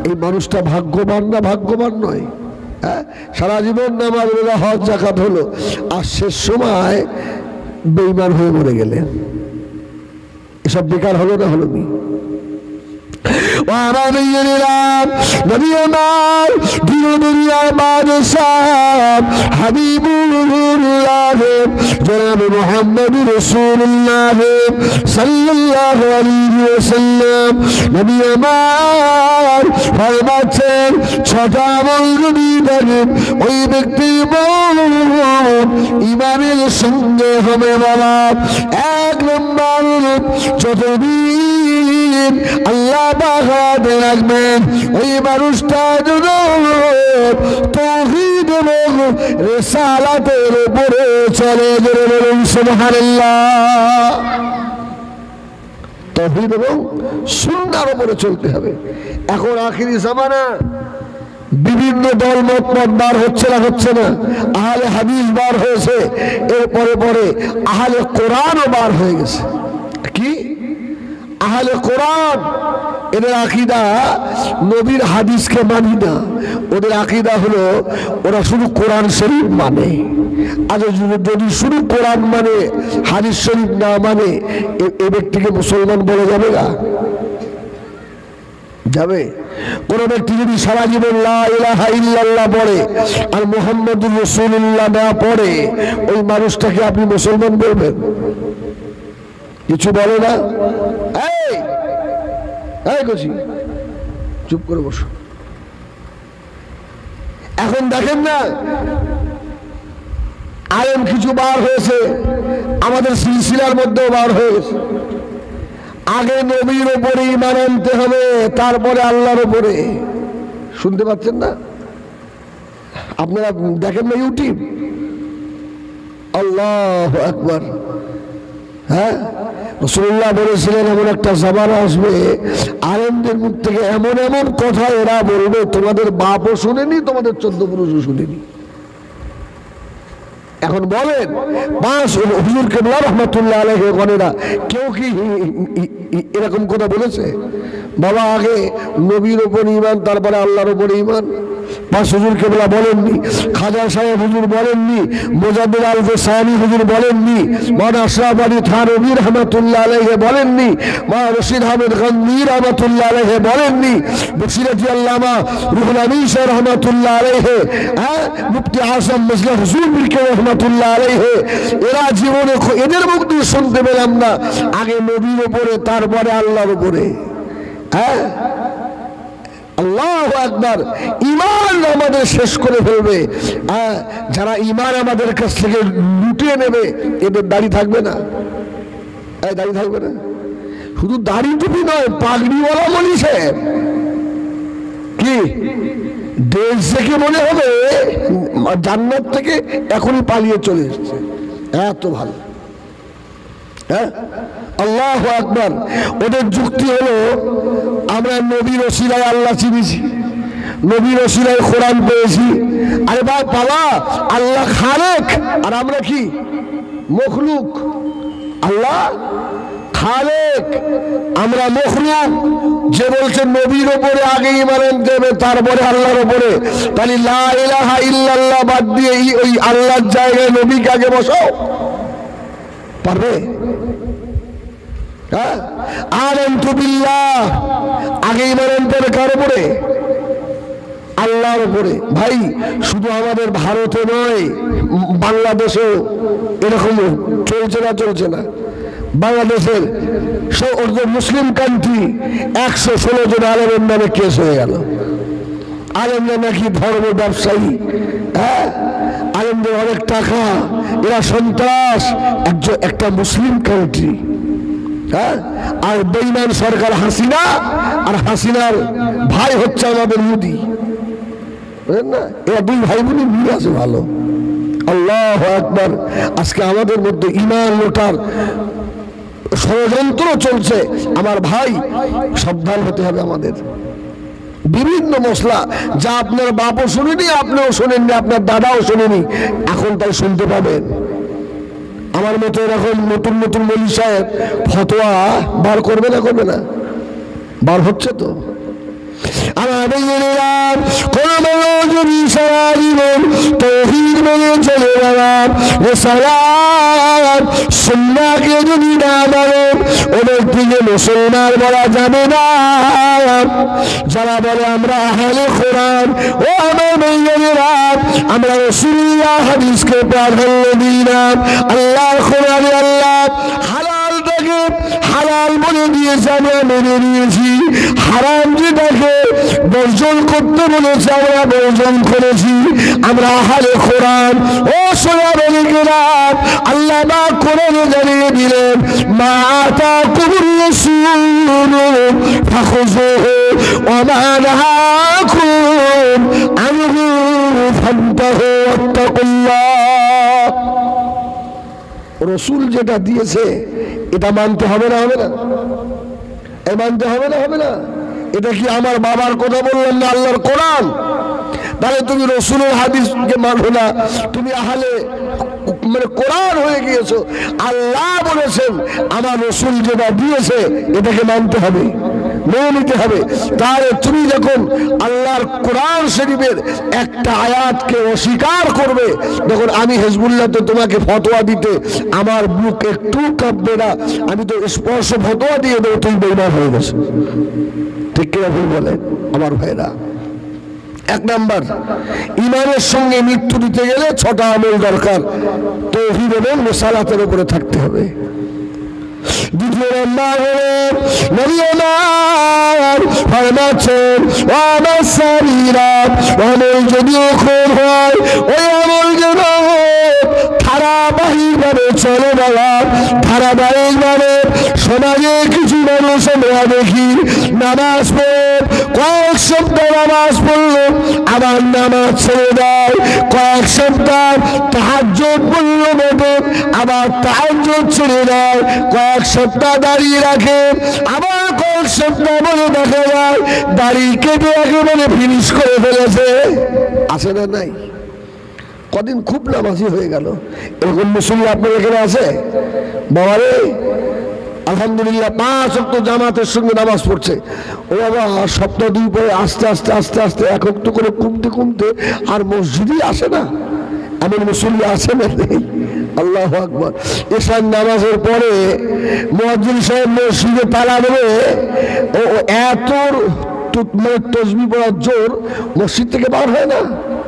এই মানুষটা ভাগ্যবান না ভাগ্যবান নয়? হ্যাঁ, সারা জীবন নামাজ রোজা হজ যাকাত হলো, আর শেষ সময় বেঈমান হয়ে মরে গেলেন। এসব বেকার হলো না? হলো নি? ছটা আমল যদি থাকেন ওই ব্যক্তির ইমানের সঙ্গে হবে বাবা। এক নম্বর, যতদিন আল্লাহ বাগাতে রাখবেন ওই মানুষটা যদি তাওহীদ এবং রিসালাতের উপরে চলে। জোরে বলুন সুবহানাল্লাহ। তাওহীদ এবং সুন্নাহর উপরে চলতে হবে। এখন আখিরি জামানা, বিভিন্ন দল মত বার হচ্ছে না? হচ্ছে না? আহলে হাদিস বার হয়েছে, এরপরে পরে আহলে কোরআনও বার হয়ে গেছে। কি আহলে কোরআন? এদের আকীদা নবীর হাদিসকে মানি না। ওদের আকীদা হলো ওরা শুধু কোরআন শরীফ মানে। আজ যদি শুধু কোরআন মানে, হাদিস শরীফ না মানে, এ ব্যক্তিকে মুসলমান বলা যাবে না? যাবে? কোন ব্যক্তি যদি সারা জীবন লা ইলাহা ইল্লাল্লাহ পড়ে আর মুহাম্মদুর রাসূলুল্লাহ না পড়ে, ওই মানুষটাকে আপনি মুসলমান বলবেন? কিছু বলে না? এই গজি, চুপ করে বসো। এখন দেখেন না, আলেম কিছু বার হয়েছে, আমাদের সিলসিলার মধ্যেও বার হয়ে গেছে। আগে নবীর উপরে ঈমান আনতে হবে, তারপরে আল্লাহর উপরে। শুনতে পাচ্ছেন না? আপনারা দেখেন না ইউটিউব? আল্লাহু আকবার। হ্যাঁ, রাসূলুল্লাহ বলেছিলেন এমন একটা জামানা আসবে, আলেমদের মুখ থেকে এমন এমন কথা এরা বলবে, তোমাদের বাপও শুনেনি, তোমাদের 14 পুরুষও শুনেনি। এখন বলেন, হুজুর কেবলা রহমাতুল্লাহ আলাইহি গনেরা কেউ কি এরকম কথা বলেছে? বাবা, আগে নবীর উপর ঈমান, তারপরে আল্লাহর উপর ঈমান। হুজুর কেবলা বলেননি, খাজা সাহেব হুজুর বলেননি, মুজাদ্দিদ আল ফিসানি হুজুর বলেননি, মাওলানা আশরাফ আলী থানভী রহমাতুল্লাহ আলাইহি বলেননি, মাওলানা রশিদ আহমদ গঙ্গী রহমাতুল্লাহ আলাইহি বলেননি, বসিরতি আল্লামা রুহুল আমিন শাহ রহমাতুল্লাহ আলাইহি, মুফতি আজম মজলা হুজুর মিরকে রহমাতুল্লাহ আলাইহি, এরা জীবনে এদের মুখ দিয়ে শুনতে পেলাম না আগে নবীর উপরে, তারপরে আল্লাহর উপরে। হ্যাঁ, আল্লাহু আকবার। ঈমান আমাদের শেষ করে ফেলবে। যারা ঈমান আমাদের কাছ থেকে লুটিয়ে নেবে, এদের দাড়ি থাকবে না। দাড়ি থাকবে না, শুধু দাড়ি টুপি নয়, পাগড়িওয়ালা মলি সাহেব কি দেশ থেকে মনে হবে জান্নাত থেকে এখনই পালিয়ে চলে এসেছে, এত ভালো। হ্যাঁ, আল্লাহু আকবার। ওদের যুক্তি হলো, আমরা নবীর ওসিলায় আল্লাহ চিনেছি, নবীর ওসিলায় কোরআন পেয়েছি। আরে ভাই বাবা, আল্লাহ খালেক আর আমরা কি মখলুক। আল্লাহ খালেক, আমরা মখলুক। যে বলছে নবীর উপরে আগে ঈমান আনতে হবে, তারপরে আল্লাহর উপরে, তাহলে লা ইলাহা ইল্লাল্লাহ বাদ দিয়ে ওই আল্লাহর জায়গায় নবীকে আগে বসাও, পারবে? আমানতু বিল্লাহ আগে ঈমান আনতে হবে কার উপরে? আল্লাহর উপরে। ভাই, শুধু আমাদের ভারতে নয়, বাংলাদেশেও এরকম চলছে না? চলছে না? বাংলাদেশের মুসলিম কান্ট্রি 116 জন আলেমের নামে কেস হয়ে গেল। আলেমরা নাকি ধর্ম ব্যবসায়ী, হ্যাঁ, আলেমদের অনেক টাকা, এরা সন্ত্রাস। একটা মুসলিম কান্ট্রি, হ্যাঁ, আর বেঈমান সরকার হাসিনা, আর হাসিনার ভাই হচ্ছে আমাদের মোদি। বুঝলেন না? এরা দুই ভাই বোনের মিল আছে ভালো। আল্লাহু আকবার। আজকে আমাদের মধ্যে ঈমান লোটার ষড়যন্ত্র চলছে। আমার ভাই, সাবধান হতে হবে আমাদের। বিভিন্ন মশলা যা আপনার বাপও শুনেনি, আপনিও শোনেননি, আপনার দাদাও শোনেনি, এখন তাই শুনতে পাবেন। আমার মতো এরকম নতুন নতুন মৌলী সাহেব ফতোয়া বার করবে না? করবে না? বার হচ্ছে তো। আমার বেইনাম কোন যদি সারা জীবন তাওহীদ মেনে চলে গেলাম, রিসালাত সুন্নাহকে যদি না মানে ওদের দিকে মুসলমান বলা যাবে না। যারা বলে আমরা আহলে কোরআন, ও আমার ভাইয়েরা, আমরা রাসূলুল্লাহ হাদিসকে প্রাধান্য দিই না। আল্লাহর কোরআনে আল্লাহ হালালটাকে হালাল বলে দিয়েছে, আমরা মেনে নিয়েছি। হারাম যেটাকে বর্জন করতে বলেছে আমরা বর্জন করেছি। আমরা আহলে কোরআন। ও সোনাবালিকেরা, আল্লাহ মা কোরআনে জানিয়ে দিলেন, মা আতাকুমুর রাসূলু ফাখুযুহু ওয়া মা নাহাকুম আনহু ফান্তাহু ওয়াত্তাকুল্লাহ। রাসূল যেটা দিয়েছে এটা মানতে হবে না, হবে না? মানতে হবে না, হবে না? এটা কি আমার বাবার কথা বললাম না, আল্লাহর কোরআন? তাহলে তুমি রাসূলের হাদিসকে মানো না, তুমি আহলে মানে কোরআন হয়ে গিয়েছো। আল্লাহ বলেছেন আমার রাসূল যেটা দিয়েছে এটাকে মানতে হবে, মেনে নিতে হবে। তাহলে তুমি যখন আল্লাহর কোরআন শরীফের একটা আয়াতকে অস্বীকার করবে, তখন আমি হিজবুল্লাহ তো তোমাকে ফতোয়া দিতে আমার বুক একটু কাঁপবে না, আমি তো স্পর্শ ফতোয়া দিয়ে দেবো তুমি বেঈমান হয়ে গেছো। ঠিক কিনা ভুল বলেন আমার ভাইরা? এক নাম্বার, ইমানের সঙ্গে মৃত্যু দিতে গেলে 6টা আমল দরকার, তাওহীদ এবং রিসালাতের উপরে থাকতে হবে। দ্বিতীয় নাম্বার হলো নবী আমার ফরমাচ্ছেন, ওয়ামাস সাবিরাত, আমল যদি খুব হয় ওই আমল যেন ধারাবাহিকভাবে চলে না। ধারাবাহিকভাবে সমাজে কিছু মানুষ আমরা দেখি নামাজ পড়ে কয়েক সপ্তাহ নামাজ পড়লো, আবার নামাজ ছেড়ে দেয়। কয়েক সপ্তাহ তাহাজ্জুদ পড়লো বটে, আবার তাহাজ্জুদ ছেড়ে দেয়। কয়েক সপ্তাহ দাঁড়িয়ে রাখে, আবার কয়েক সপ্তাহ বলে দেখা যায় দাড়ি কেটে একেবারে ফিনিশ করে ফেলেছে। আছে না নাই? কদিন খুব নামাজি হয়ে গেল, এরকম মুসলিম আপনার এখানে আছে? বাবারে আলহামদুলিল্লাহ 5 ওয়াক্ত জামাতের সঙ্গে নামাজ পড়ছে। ও বাবা, সপ্তাহ 2 পরে আস্তে আস্তে আস্তে আস্তে এক ওয়াক্ত করে কমতে কমতে আর মসজিদই আসে না। এমন মুসল্লি আছে না? নেই। আল্লাহু আকবার। এশার নামাজের পরে মুয়াজ্জিন সাহেব মসজিদে তালা দেবে, ও এত মানে তাসবিহ পড়ার জোর, মসজিদ থেকে বার হয় না।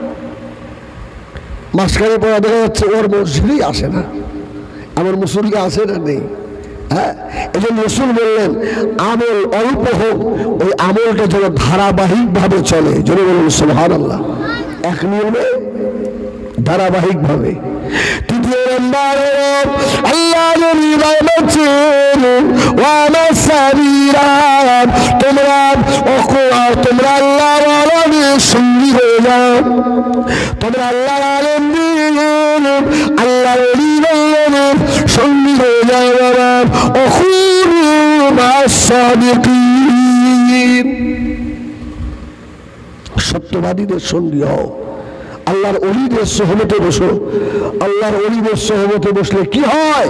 মাঝখানে পড়া দেখা যাচ্ছে ওর মসজিদই আসে না। আমার মুসল্লি আসে না? নেই। হ্যাঁ, এই জন্য রাসূল বললেন আমল অল্প হোক, ওই আমলটা যেন ধারাবাহিকভাবে চলে। যেন বলুন সুবহানাল্লাহ। এক নিয়মে ধারাবাহিকভাবে। তৃতীয় নম্বর আল্লাহ নবী বলেছেন, ওয়ামাস সাবিরাত, তোমরা আল্লাহর আলমের সঙ্গী হয়ে যাও। তোমরা আল্লাহর আলমের আল্লাহর ওলিদের সঙ্গী হয়ে যাও। ওয়াকুনু মা'আস সাদিকিন, সত্যবাদীদের সঙ্গী হও। আল্লাহর ওলিদের সোহবতে বসো। আল্লাহর ওলিদের সোহবতে বসলে কি হয়?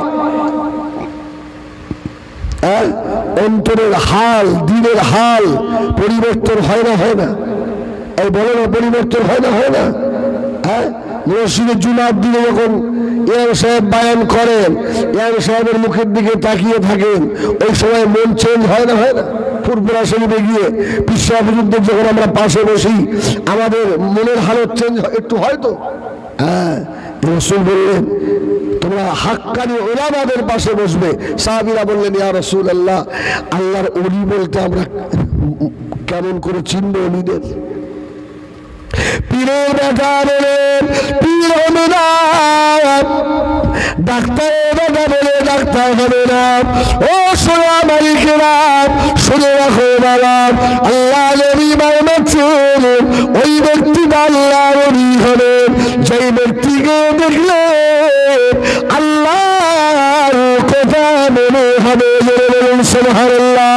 অন্তরের হাল, দিনের হাল পরিবর্তন হয় না? হয় না? এই বলো না, পরিবর্তন হয় না? হয় না? হ্যাঁ, মসজিদে জুমার দিনে যখন ইমাম সাহেব বয়ান করেন, ইমাম সাহেবের মুখের দিকে তাকিয়ে থাকেন, ওই সময় মন চেঞ্জ হয় না? হয় না? ফুরফুরা শরীফে গিয়ে পিসা হুজুরদের যখন আমরা পাশে বসি, আমাদের মনের হালত চেঞ্জ একটু হয় তো? হ্যাঁ, রাসূল বললেন তোমরা হাক্কানি উলামাদের পাশে বসবে। সাহাবীরা বললেন, ইয়া রাসূলুল্লাহ, আল্লাহর ওলি বলতে আমরা কেমন করে চিনব ওলিদের? পীরের বেটা বলেন পীর হবে না, ডাক্তারের বেটা বলে ডাক্তার হবে না। ও সোনা মালিকেরা, শুনে রাখো বাবা, আল্লাহ নবী বলেছেন ওই ব্যক্তি আল্লাহর ওলি হবে যেই ব্যক্তিকে দেখলে আল্লাহর কথা মনে হবে। সুবহানাল্লাহ।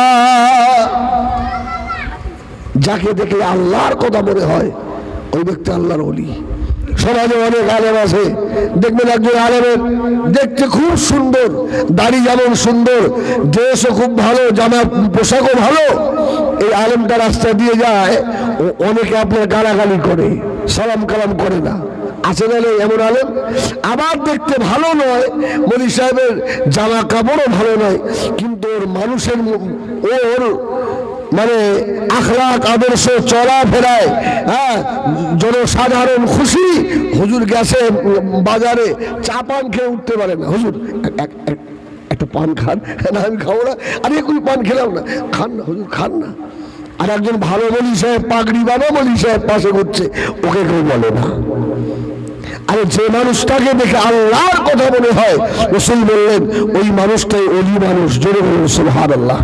যাকে দেখলে আল্লাহর কথা মনে হয় ওই ব্যক্তি আল্লাহর ওলি। সমাজে অনেক আলেম আছে, দেখবেন একজন আলেমের দেখতে খুব সুন্দর, দাড়ি যেমন সুন্দর, ড্রেসও খুব ভালো, জামা পোশাকও ভালো। এই আলেমটা রাস্তা দিয়ে যায়, অনেকে আপনার গালাগালি করে, সালাম কালাম করে না, আছে না এমন আলেম? আবার দেখতে ভালো নয়, মৌলভী সাহেবের জামা কাপড়ও ভালো নয়, কিন্তু ওর মানুষের ওর মানে আখলাক আদর্শ চলাফেরায়, হ্যাঁ, জনসাধারণ খুশি। হুজুর গেছে বাজারে, চা পান খেয়ে উঠতে পারে না, হুজুর একটা পান খান। না আমি খাবো না। আরে এগুলি পান খেলাম না। খান না হুজুর, খান না। আর একজন ভালো মৌলভী সাহেব, পাগড়ি বাবা মৌলভী সাহেব পাশে ঘুরছে, ওকে কেউ বলে না। আরে যে মানুষটাকে দেখে আল্লাহর কথা মনে হয়, রাসূল বললেন ওই মানুষটাই ওলি মানুষ। জোরে বলুন সুবহানাল্লাহ।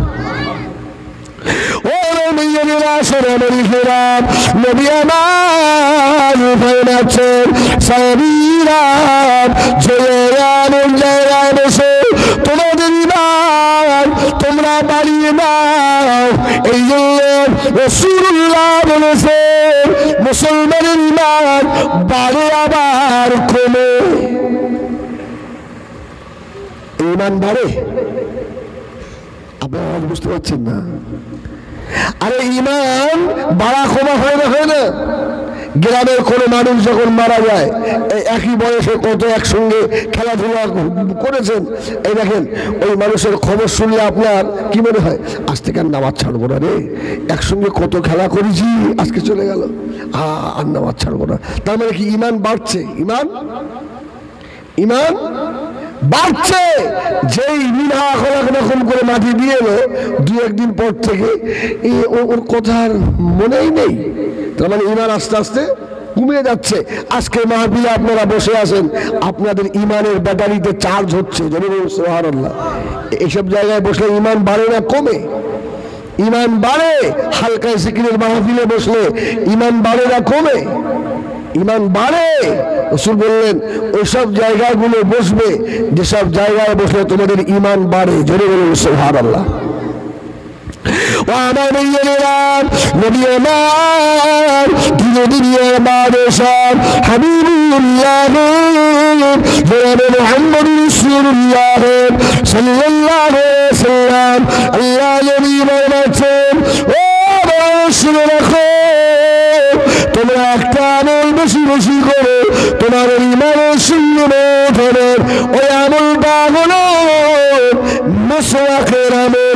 ও নবীরা, শরণার্থীরা, নবী আমার ভাইরাছেন সাবিরা, জয়ান জয়ান বসে তোমাদের ঈমান তোমরা বাড়িয়ে নাও। এই জন্য রাসূলুল্লাহ বলেছেন মুসলমানের ঈমান বাড়ে আবার কমে। ঈমান বাড়ে, আপনারা বুঝতে পারছেন না? আরে ঈমান বাড়া কমা হয় না, হয় না? গ্রামের কোনো মানুষ যখন মারা যায়, একই বয়সে কত একসঙ্গে খেলাধুলা করেছেন, এই দেখেন ওই মানুষের খবর শুনলে আপনার কি মনে হয়? আজ থেকে আর নামাজ ছাড়বো না রে, একসঙ্গে কত খেলা করেছি, আজকে চলে গেল, আর নামাজ ছাড়বো না। তার মানে কি ঈমান বাড়ছে? ঈমান ঈমান বাড়ছে। যেই মিনা এখন করে মাটি দিয়ে এলো, দু একদিন পর থেকে ওর কথার মনেই নেই। তার মানে ঈমান আস্তে আস্তে কমে যাচ্ছে। আজকে মাহফিলে আপনারা বসে আছেন, আপনাদের ঈমানের ব্যাটারিতে চার্জ হচ্ছে। সুবহানাল্লাহ। এইসব জায়গায় বসলে ঈমান বাড়ে না কমে? ঈমান বাড়ে। হালকা জিকিরের মাহফিলে বসলে ঈমান বাড়ে না কমে? ঈমান বাড়ে। রাসূল বললেন ওইসব জায়গাগুলো বসবে যেসব জায়গায় বসলে তোমাদের ঈমান বাড়ে। জোরে বলুন সুবহানাল্লাহ। আমার ভাইয়েরা, নবী আমার ধীরে ধীরে বাদশাহ হাবিবুল্লাহ জনাবে মুহাম্মদ রাসূলুল্লাহ সাল্লাল্লাহু আলাইহি ওয়াসাল্লাম আল্লাহ নবী বলেছেন, ও শুনে রাখো, তোমরা একটা আমল বেশি বেশি করে তোমার ঈমানের সুন্নত হবে। ওই আমলটা হলো মিসওয়াকের আমল।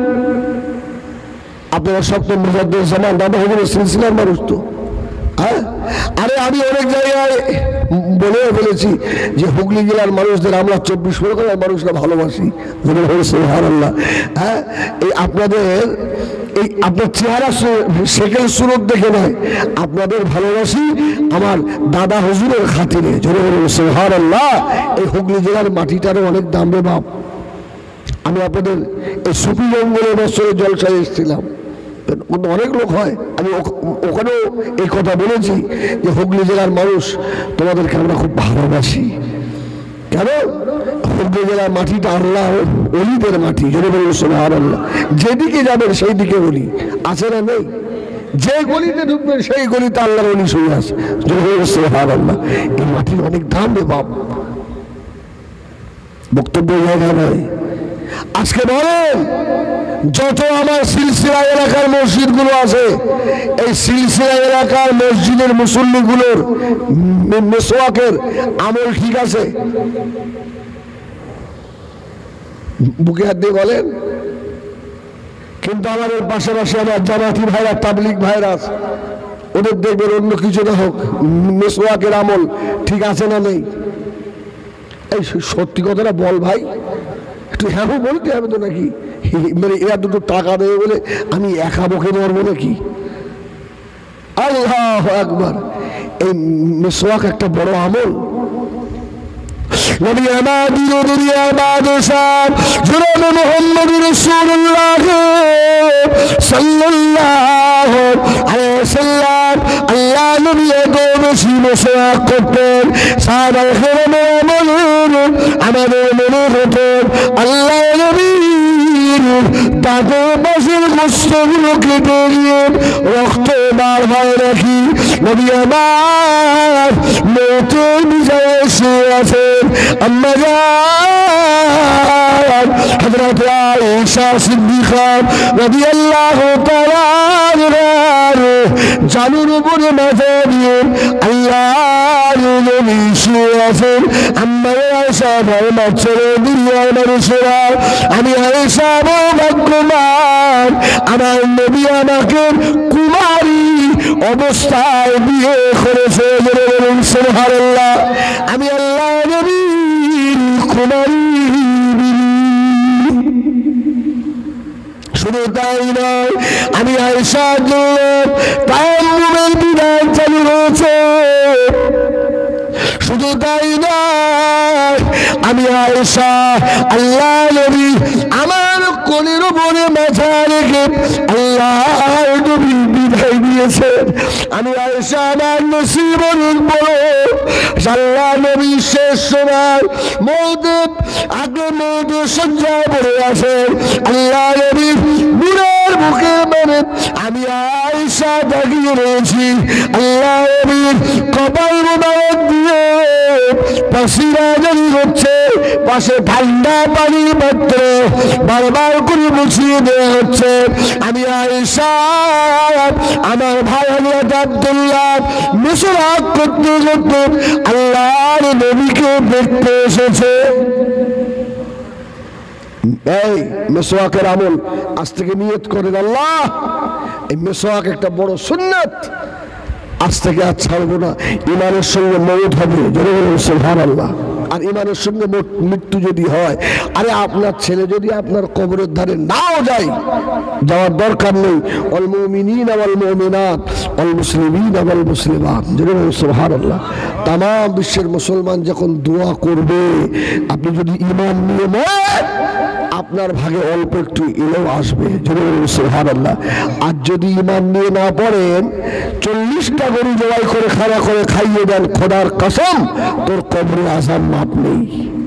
আপনারা সব তো মুজাদ্দিদ-উজ-জামান দাদা হুজুরের সিলসিলার মানুষ তো, হ্যাঁ? আরে আমি অনেক জায়গায় বলেও বলেছি যে হুগলি জেলার মানুষদের আমরা 24 পরগনার মানুষরা ভালোবাসি। সুবহানাল্লাহ। হ্যাঁ, এই আপনাদের এই আপনার চেহারা সেকেন্ড সুরত দেখে নয়, আপনাদের ভালোবাসি আমার দাদা হুজুরের খাতিরে। জোরে বলুন সুবহানাল্লাহ। এই হুগলি জেলার মাটিটারও অনেক দাম রে বাপ। আমি আপনাদের এই সুফি জঙ্গলে বছরে জলসায় এসেছিলাম, অনেক লোক হয়, আমি ওখানেও এই কথা বলেছি যে হুগলি জেলার মানুষ তোমাদেরকে আমরা খুব ভালোবাসি। কেন? হুগলি জেলার মাটিটা আল্লাহ ওলিদের মাটি। যদি বলুন সুবহানাল্লাহ। যেদিকে যাবেন সেই দিকে ওলি আছে না নেই? যে গলিতে ঢুকবেন সেই গলিতে আল্লাহর ওলি শুয়ে আছে। যদি বলুন সুবহানাল্লাহ। এই মাটির অনেক দাম রে বাপ। বক্তব্য জায়গা নয়। আজকে বলেন যত আমার সিলসিলা এলাকার মসজিদগুলো আছে, এই সিলসিলা এলাকার মসজিদের মুসল্লিগুলোর মিসওয়াকের আমল ঠিক আছে? বুকে হাত দিয়ে বলেন। কিন্তু আমাদের পাশাপাশি আমার জামাতি ভাইরা, তাবলিগ ভাইরা, ওদের দেখবেন অন্য কিছু না হোক, মিসওয়াকের আমল ঠিক আছে না নেই? এই সত্যি কথাটা বল ভাই, একটু হ্যাঁ বলতে হবে তো নাকি? মানে এরা দুটো টাকা দেবে বলে আমি একা বকে মরবো নাকি? আল্লাহু আকবার। এই মিসওয়াক একটা বড় আমল। নবী আমার দুনিয়ার বাদশাহ জনাবে মুহাম্মদ রাসূলুল্লাহ সাল্লাল্লাহু আলাইহি ওয়াসাল্লাম আল্লাহ নবী বেশি মিসওয়াক করতেন। সাহাবায়ে কেরামের আমাদের মনে হতো আল্লাহ নবী তাদের পাশের গোশতগুলো কেটে নিয়ে রক্ত আমার ভাই নাকি নবী আমার মৌতের বিজয়ে শুয়ে আছেন। আম্মা জান হযরত আয়েশা সিদ্দিকা রাদিয়াল্লাহু তাআলা জানুর উপরে মাথা দিয়ে আল্লাহর নবী শুয়ে আছেন। আম্মা আয়েশা ভাই মাছের দুনিয়ার মানুষেরা, আমি আয়েশা বড় ভাগ্যবান, আমার নবী আমাকে কুমারী অবস্থায় বিয়ে করেছে। বলুন সুবহানাল্লাহ। আমি আল্লাহ নবীর কুমারী। শুধু তাই নয়, আমি আয়েশার জন্য তায়াম্মুমের বিধান চালু হয়েছে। শুধু তাই নয়, আমি আয়েশা আল্লাহ নবী আমার কোলের উপরে মাথা রেখে আল্লাহর নবী বিদায় দিয়েছেন। আমি আয়েশা আমার নসিব অনেক বড়, আল্লাহ নবী শেষ সময় মওতের আগে মওতের শয্যায় পড়ে আছেন। আল্লাহ নবী নূরের মুখে মানে আমি আয়েশা তাকিয়ে রয়েছি। আল্লাহ নবীর কপাল মোবারক দিয়ে পাসিরা জারি হচ্ছে, পাশে ঠান্ডা পানির পাত্র বারবার করে মুছিয়ে দেওয়া হচ্ছে। আমি আয়েশা আমার ভাই হযরত আব্দুল্লাহ মিসওয়াক করতে করতে আল্লাহর নবীকে দেখতে এসেছে। এই মিসওয়াকের আমল আজ থেকে নিয়ত করেন, আল্লাহ এই মিসওয়াক একটা বড় সুন্নাত, আজ থেকে আর ছাড়বো না। ইমানের সঙ্গে মওত হবে, জোরে বলুন সুবহানাল্লাহ। আর ইমানের সঙ্গে মৃত্যু যদি হয়, আরে আপনার ছেলে যদি আপনার কবরের ধারে নাও যায়, যাওয়ার দরকার নেই। ওয়াল মুমিনিনা ওয়াল মুমিনাত ওয়াল মুসলিমিনা ওয়াল মুসলিমাত, জোরে বলুন সুবহানাল্লাহ। তাম বিশ্বের মুসলমান যখন দোয়া করবে, আপনি যদি ইমান নিয়ে মরেন, আপনার ভাগে অল্প একটু এলেও আসবে, জোরে বলুন সুবহানাল্লাহ। আর যদি ইমান নিয়ে না পড়েন, 40টা গরু জবাই করে খাড়া করে খাইয়ে দেন, খোদার কসম তোর কবরে আযাব মাপ নেই।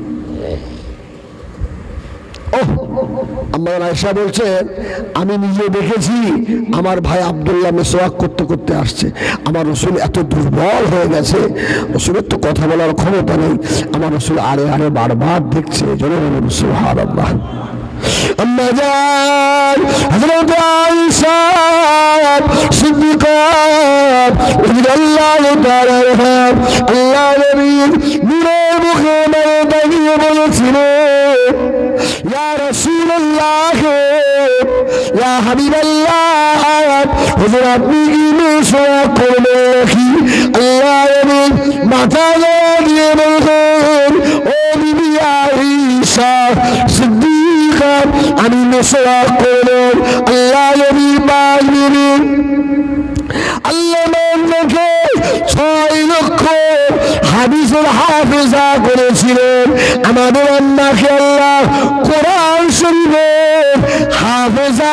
আম্মা আয়েশা বলছেন, আমি নিজে দেখেছি আমার ভাই আব্দুল্লাহ মিসওয়াক করতে করতে আসছে। আমার রাসূল এত দুর্বল হয়ে গেছে, রাসূলের তো কথা বলার ক্ষমতা নেই। আমার রাসূল আরে আরে বারবার দেখছে, জোরে বলুন সুবহানাল্লাহ। আম্মা জান হযরত আয়েশা সিদ্দিকা রাদিয়াল্লাহু তাআলা আনহা আল্লাহ নবীর নূরের মুখে মানে দাঁড়িয়ে বলেছিলেন, ইয়া রাসূলুল্লাহ ইয়া হাবিবাল্লাহ, হুজুর আপনি কি মিসওয়াক করবেন নাকি? আল্লাহ নবী মাথা দিয়ে বললেন, ও বিবি আয়েশা সিদ্দিকা, আমি মিসওয়াক করব। আল্লাহ নবী বললেন, আল্লাহ নবীকে 6 লক্ষ হাদিসের হাফেজা করেছিলেন। আমাদের আম্মাকে আল্লাহ কোরআন শরীফের হাফেজা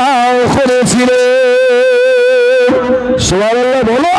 করেছিলেন। সুবহানাল্লাহ বলো।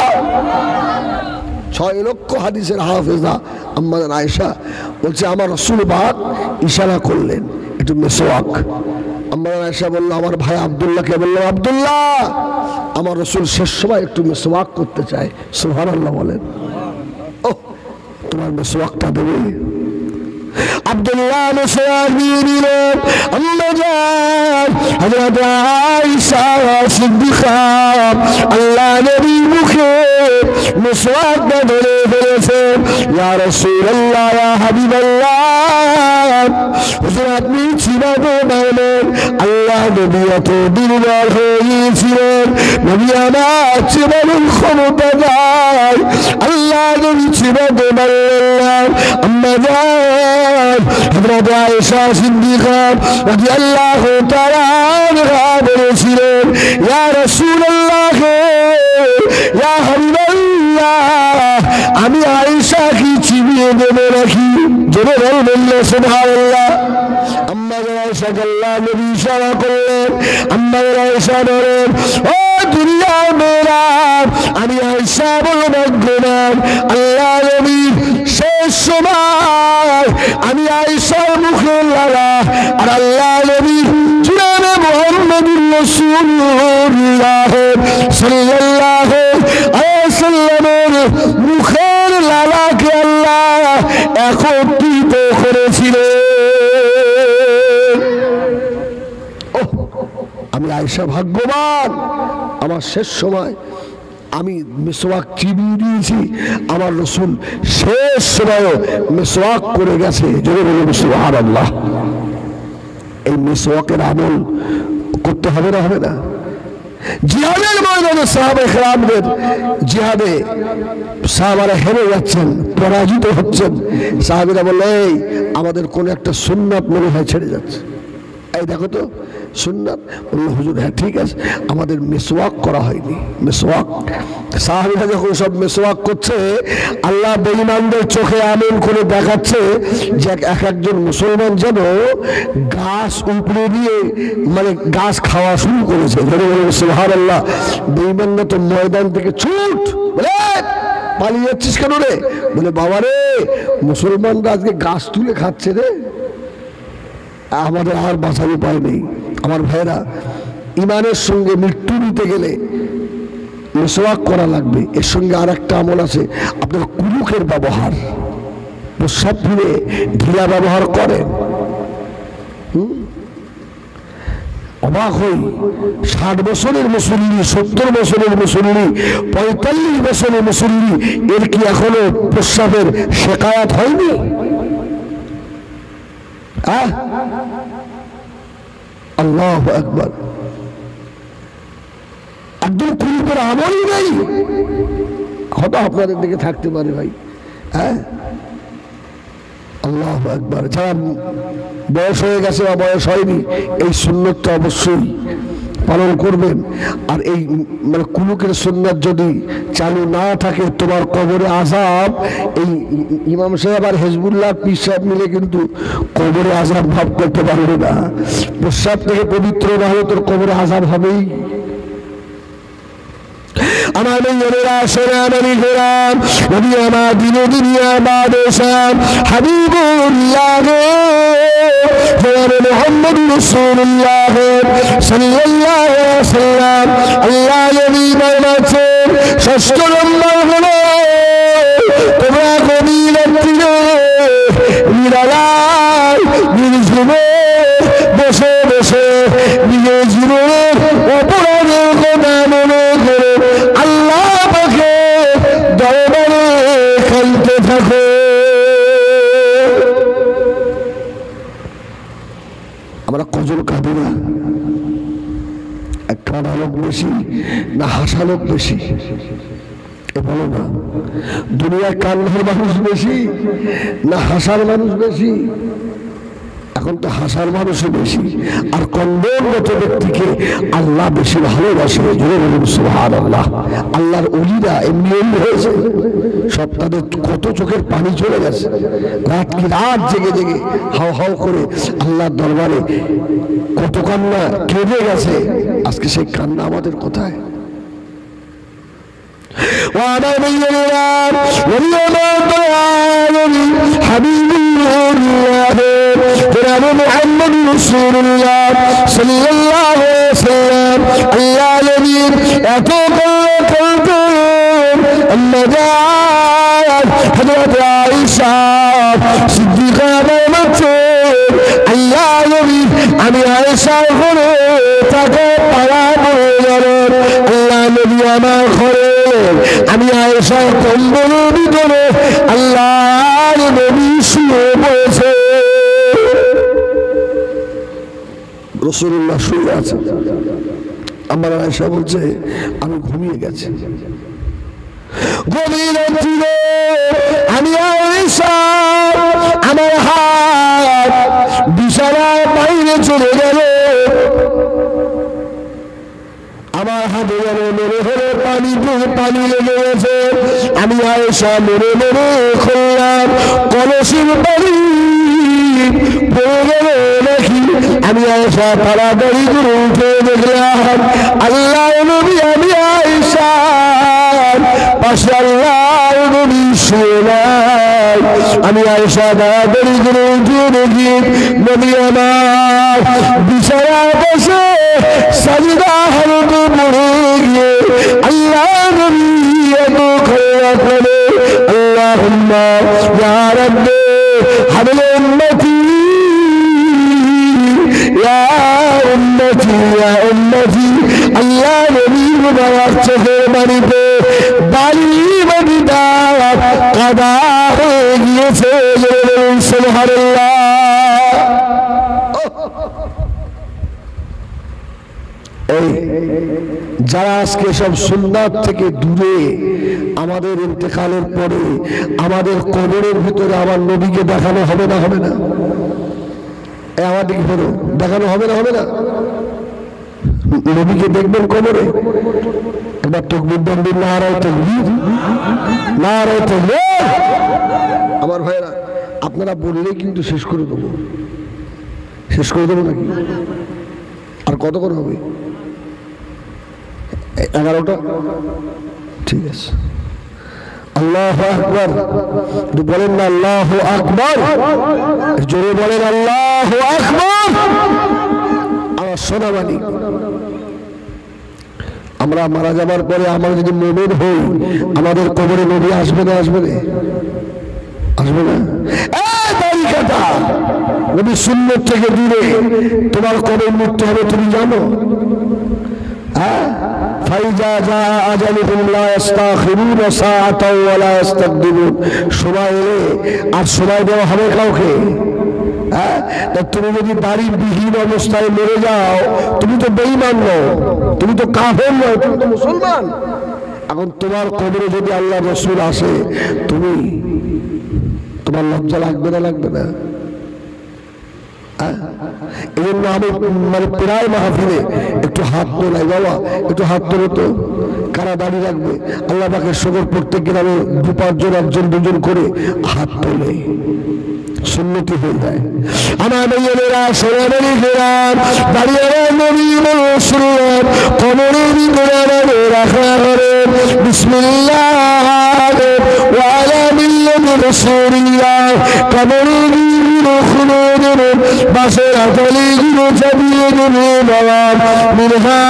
6 লক্ষ হাদিসের হাফেজা আম্মা আয়েশা বলছে, আমার রাসূল পাক ইশারা করলেন একটু মিসওয়াক। আম্মা আয়েশা বলল, আমার ভাই আব্দুল্লাহকে বললাম, আব্দুল্লাহ আমার রাসূল শেষ সময় একটু মিসওয়াক করতে চায়। সুবহানাল্লাহ বলেন। ও তোমার মিসওয়াকটা দেবে। আব্দুল্লাহ মিসওয়াক দিয়ে দিলেন। আম্মা জান হযরত আয়েশা সিদ্দিকা আল্লাহ নবীর মুখে মিসওয়াকটা ধরে ফেলেছেন। ইয়া রাসূলুল্লাহ ইয়া হাবিবাল্লাহ, হুজুর আপনি চিবাতে পারলেন। আল্লাহ নবী এত দুর্বল হয়ে গিয়েছিলেন, নবী আমার চিবানোর ক্ষমতা নাই। আল্লাহ নবী চিবাতে পারলেন না। আম্মা জান হযরত আয়েশা সিদ্দিকা রাদিয়াল্লাহু তাআলা আনহা বলেছিলেন, ইয়া রাসূলুল্লাহ ইয়া হাবিবাল্লাহ, আমি আয়েশা কি চিবিয়ে দেবো নাকি? জোরে বলবেন সুবহানাল্লাহ। আম্মা আয়েশা আল্লাহ নবী ইশারা করলেন। আম্মা আয়েশা বলেন, ও দুনিয়ার মেয়েরা, আমি আয়েশা বড় ভাগ্যবান। আল্লাহ নবী শেষ সময় আমি আয়েশার মুখে লাগা আর আল্লাহ নবী জুনাবে মুহাম্মদ মুহাম্মাদুর রাসূলুল্লাহ সাল্লাল্লাহু আলাইহি ওয়াসাল্লামের মুখের লালাকে আল্লাহ একত্রিত করেছিলেন। আমি আয়েশা ভাগ্যবান, আমার শেষ সময় আমি মিসওয়াক চিবিয়ে দিয়েছি, আমার রাসূল শেষ সময়ে মিসওয়াক করে গেছে। জোরে বলুন সুবহানাল্লাহ। এই মিসওয়াকের আমল করতে হবে না, হবে না? জিহাদের ময়দানে সাহাবায়ে কেরামদের জিহাদে সাহাবারা হেরে যাচ্ছেন, পরাজিত হচ্ছেন। সাহাবীরা বলল, এই আমাদের কোন একটা সুন্নাত মনে হয় ছেড়ে যাচ্ছে, এই দেখো তো সুন্নাত। বললো হুজুর হ্যাঁ ঠিক আছে, আমাদের মিসওয়াক করা হয়নি। মিসওয়াক সাহাবীরা যখন সব মিসওয়াক করছে, আল্লাহ বেঈমানদের চোখে এমন করে দেখাচ্ছে যে এক একজন মুসলমান যেন গাছ উপড়ে দিয়ে মানে গাছ খাওয়া শুরু করেছে। সুবহানাল্লাহ। বেঈমানরা তো ময়দান থেকে ছুট, বলে পালিয়ে যাচ্ছিস কেন রে? বলে বাবা রে, মুসলমানরা আজকে গাছ তুলে খাচ্ছে রে, আমাদের আর বাঁচার উপায় নেই। আমার ভাইরা, ইমানের সঙ্গে মৃত্যু নিতে গেলে মিসওয়াক করা লাগবে। এর সঙ্গে আর একটা আমল আছে, আপনার কুলুকের ব্যবহার, প্রস্রাব ফিরে ঢিলা ব্যবহার করেন। অবাক হই, 60 বছরের মুসল্লি, 70 বছরের মুসল্লি, 45 বছরের মুসল্লি, এর কি এখনো প্রস্রাবের শেকায়াত হয়নি? আল্লাহু আকবার। একদম কুলুকের আমলই নেই, হয়তো আপনাদের দিকে থাকতে পারে ভাই। হ্যাঁ, আল্লাহু আকবার। যারা বয়স হয়ে গেছে বা বয়স হয়নি, এই সুন্নতটা অবশ্যই পালন করবেন। আর এই মানে কুলুকের সুন্নাত যদি চালু না থাকে, তোমার কবরে আযাব, এই ইমাম সাহেব আর হেজবুল্লাহ পীর সাহেব মিলে কিন্তু কবরে আযাব ভাব করতে পারবে না। প্রস্রাব থেকে পবিত্র না হলে তোর কবরে আযাব হবেই। আমার মেয়েরা সোনামণি গোলাম নবী আমার দিনে দুনিয়া বাদশাহ হাবিবুল্লাহ জনাবে মুহাম্মদুর রাসূলুল্লাহ সাল্লাল্লাহু আলাইহি ওয়াসাল্লাম আল্লাহ নবী বলেছেন, ষষ্ঠ নম্বর হলো তোমরা গভীর রাত্রিরে নিরালায় নির্জনে বসে বসে নিজের জীবনের অপরাধের কথা মনে করে আল্লাহ পাকে দরবারে কাঁদতে থাকো। আমরা কজন কাঁদি না? কাঁদা লোক বেশি না হাসা লোক বেশি? বলো না, দুনিয়ায় কান্নার মানুষ বেশি না হাসার মানুষ বেশি? এখন তো হাসার মানুষই বেশি, আর কন্দনরত ব্যক্তিকে আল্লাহ বেশি ভালোবাসে। জোরে বলুন সুবহানাল্লাহ। আল্লাহর ওলিরা এমনি এমনি হয়েছে, সব তাদের কত চোখের পানি চলে গেছে, রাত কি রাত জেগে জেগে হাও হাও করে আল্লাহর দরবারে কত কান্না কেঁদে গেছে। আজকে সেই কান্না আমাদের কোথায়? محمد رسول الله صلى الله عليه وسلم الله نبي أتوقع أما جاءت حضرت عائشة صديقة ممتين الله نبي আমি আয়েশা ঘরে তাকে পাড়া বলে গেলেন। আল্লাহ নবী আমার ঘরে, আমি আয়েশা কম্বলের ভিতরে আল্লাহ নবী শুয়ে পড়েছে। রাসূলুল্লাহ শুয়ে আছে, আমার আয়েশা বলছে আমি ঘুমিয়ে গেছি। গভীর রাত্রিরে আমি আয়েশা আমার হাত বিছানার বাইরে চলে গেল, আমার হাতে যেন মনে হলো পানি লেগে গেছে। আমি আয়েশা মনে মনে খুললাম কলসির পানি পড়ে গেল নাকি। আমি আয়েশা তাড়াতাড়ি করে উঠে দেখলাম আল্লাহ নবী, আমি আয়েশা পাশে আল্লাহ নবী শুয়ে নাই। আমি আয়েশা তাড়াতাড়ি করে উঠে দেখি নবী আমার বিছানায় বসে সাজদা হালতে পড়ে গিয়ে আল্লাহ নবী এত খোলা করে আল্লাহুম্মা ইয়া রাব্বি হাবলি উম্মতি ইয়া উম্মতি ইয়া উম্মতি আল্লাহ নবী মুবারক চোখের বাড়িতে বাড়ি বাড়িটা কাদা হয়ে গিয়েছে সুবহানাল্লাহ। যারা আজকে সব সুন্নাত থেকে দূরে আমাদের ইন্তেকালের পরে আমাদের কবরের ভিতরে আমার নবীকে দেখানো হবে না হবে না? আমার দিকে বলো, দেখানো হবে না হবে না? নবীকে দেখবেন কবরে, একবার তাকবীর দেন, নারায়ে তাকবীর, নারায়ে তাকবীর। আমার ভাইরা আপনারা বললেই কিন্তু শেষ করে দেবো, শেষ করে দেবো নাকি? আর কতক্ষণ হবে? 11টা, ঠিক আছে। আল্লাহু আকবার বলেন না, আল্লাহু আকবার জোরে বলেন, আল্লাহু আকবার। আমার সোনাবাণী, আমরা মারা যাবার পরে আমরা যদি মুমিন হই আমাদের কবরে নবী আসবে না আসবে না? আসবে না? নবী সুন্নাত থেকে দূরে তোমার কবে মৃত্যু হবে তুমি জানো? ফাইজা জা আজালুহুম লা ইস্তাখিরুনা সাআতাও ওয়া লা ইস্তাকদিমুন। সময় এলে আর সময় দেওয়া হবে কাউকে? তুমি যদি দাড়ি বিহীন অবস্থায় মরে যাও তুমি তো বেঈমান নও, তুমি তো কাফের নও, তুমি তো মুসলমান। এখন তোমার কবরে যদি আল্লাহ রাসূল আসে তুমি, তোমার লজ্জা লাগবে না লাগবে না? এই জন্য আমি মানে প্রায় মাহফিলে একটু হাত তোলাই, বাবা একটু হাত তোলো তো। কারা দাঁড়িয়ে রাখবে? আল্লাহ পাকের শুকর, প্রত্যেক গ্রামে 2-5 জন, 1 জন 2 জন করে হাত তোলে, সুন্নতি হয়ে যায়। আমার মেয়েরা সোনামণি ফেরাম দাঁড়িয়ে নবী শুনলাম কবরের ভিতরে রাখা হবে বিসমিল্লাহ ওয়া আলা মিল্লাতি রাসূলিল্লাহ। কবরের খুলে দেবেন, বাসের হাতলি গুলো চাপিয়ে দেবে বাবা। মিনহা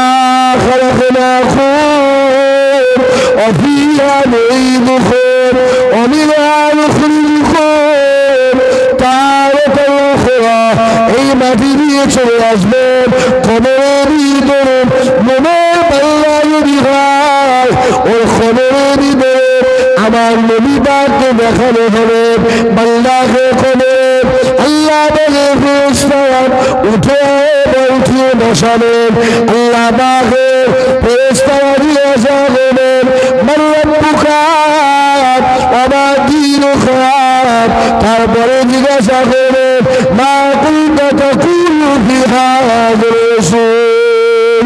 খালাকনাকুম ওয়া ফিহা নুঈদুকুম ওয়া মিনহা নুখরিজুকুম তারাতান উখরা। এই মাটি দিয়ে চলে আসবেন কবরের ভিতরে। মনের পাল্লা যদি হয় ওই কবরের ভিতরে আমার নবী পাককে দেখানো হবে। বান্দাকে কবর আল্লাহ বলে ফেরেশতারা উঠে উঠিয়ে বসাবেন। আল্লাহ পাকে ফেরেশতারা জিজ্ঞাসা করবেন মান রাব্বুকা ওয়া মা দীনুকা। তারপরে জিজ্ঞাসা করবেন মা কুনতা তাকুলু ফি হাযা রাসূল।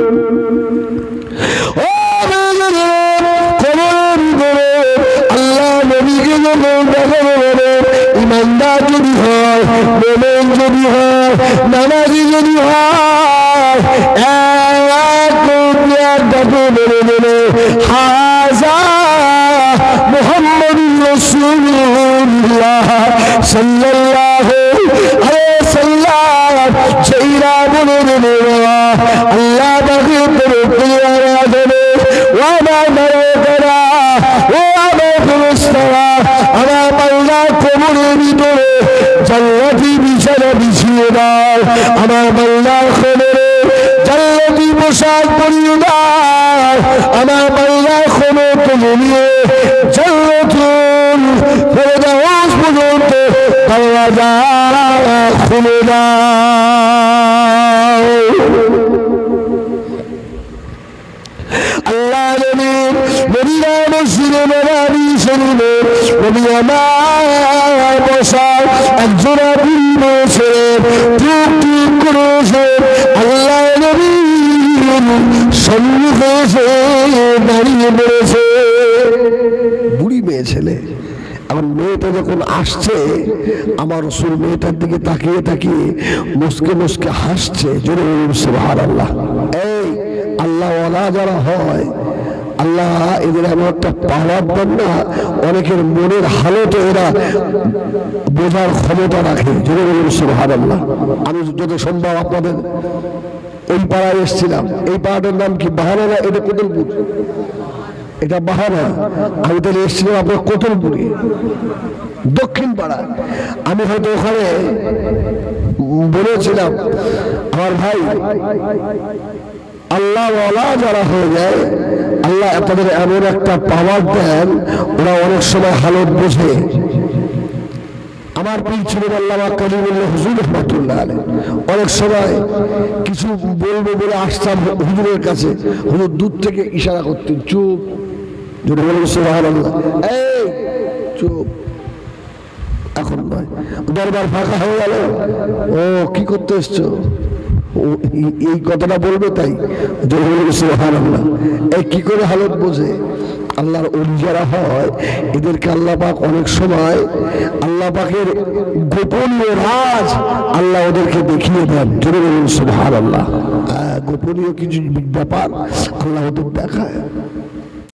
ও কবরের ভিতরে আল্লাহ নবীকে যখন দেখানো হবে, ইমানদার যদি হয়, মুমিন যদি হয়, নামাজি যদি হয়, এক ডাকে বলে দেবে হাযা মুহাম্মাদুর রাসূলুল্লাহ সাল্লাল্লাহু আলাইহি ওয়াসাল্লাম। যেইরা বলে দেবে আল্লাহ পাকের তরফে আরাধনা ওয়া মা মালাইকারা ওয়া মা ফেরেশতারা আমার আল্লাহ কবরের ভিতরে জান্নাতি বিছানা বিছিয়ে দাও। আমার আল্লাহ কবরে জান্নাতি পোশাক পরিয়ে দাও। আমার আল্লাহ কবরকে নিয়ে জান্নাতুল ফেরদাউস পর্যন্ত দরজা খুলে দাও। আল্লাহ নবীরা মসজিদে নববী শরীফে নবী আমার বসা একজোড়া বুড়ি রয়েছে, টুক টুক করেছে। আল্লাহ নবী সম্মুখে এসে দাঁড়িয়ে পড়েছে। বুড়ি মেয়ে ছেলে। আমার মেয়েটা যখন আসছে আমার রাসূল মেয়েটার দিকে তাকিয়ে তাকিয়ে মুস্কে মুস্কে হাসছে। জোরে বলুন সুবহানাল্লাহ। এই আল্লাহ ওয়ালা যারা হয় আল্লাহ এদের এমন একটা পাওয়ার দেন না, অনেকের মনের হালত এরা বোঝার ক্ষমতা রাখে। জোরে বলুন সুবহানাল্লাহ। আমি যত সম্ভব আপনাদের ওই পাড়ায় এসেছিলাম। এই পাড়াটার নাম কি বাহানা না এটা কোতলপুর? এটা বাহানা। আমি তাহলে এসেছিলাম আপনার কোতলপুরে দক্ষিণ পাড়া। আমি হয়তো ওখানে বলেছিলাম আমার ভাই আল্লাহ ওয়ালা যারা হয়ে যায় আল্লাহ তাদের এমন একটা পাওয়ার দেন, ওরা অনেক সময় হালত বোঝে। আমার পীর ছিলেন আল্লামা কালিমুল্লাহ হুজুর রহমাতুল্লাহ আলাইহি। অনেক সময় কিছু বলবো বলে আসতাম হুজুরের কাছে, হুজুর দূর থেকে ইশারা করতেন, চুপ, যদি বলেন সুবহানাল্লাহ, এই চুপ, এখন নয়। দরবার ফাঁকা হয়ে গেল, ও কি করতে এসছো, এই কথাটা বলবে, তাই যদি বলেন সুবহানাল্লাহ। এই কি করে হালত বোঝে? আল্লাহর ওলি যারা হয় এদেরকে আল্লাহ পাক অনেক সময় আল্লাহ পাকের গোপনীয় রাজ আল্লাহ ওদেরকে দেখিয়ে দেন। যদি বলুন সুবহানাল্লাহ। গোপনীয় কিছু ব্যাপার আল্লাহ ওদের দেখায়।